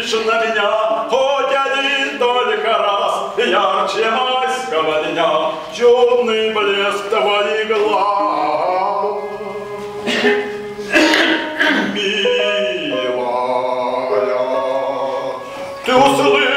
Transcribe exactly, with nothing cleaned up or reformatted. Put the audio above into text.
посмотришь на меня хоть один только раз, ярче майского дня темный блеск твоих глаз. Милая, ты услышишь